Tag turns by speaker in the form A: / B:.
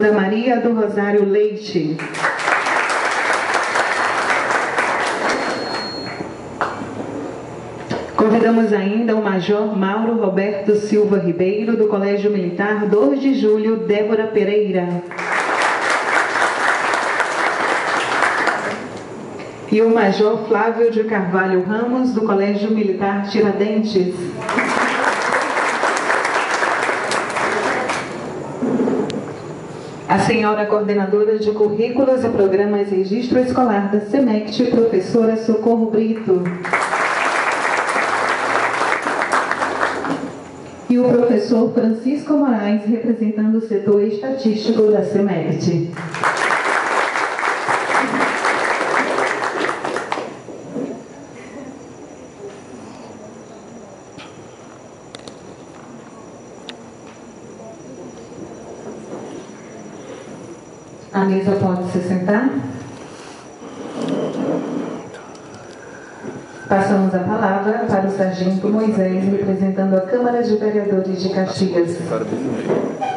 A: Maria do Rosário Leite. Convidamos ainda o Major Mauro Roberto Silva Ribeiro, do Colégio Militar 2 de Julho, Débora Pereira. E o Major Flávio de Carvalho Ramos, do Colégio Militar Tiradentes. A senhora coordenadora de currículos e programas e registro escolar da SEMECT, professora Socorro Brito. E o professor Francisco Moraes, representando o setor estatístico da SEMECT. A mesa pode se sentar. Passamos a palavra para o sargento Moisés, representando a Câmara de Vereadores de Caxias.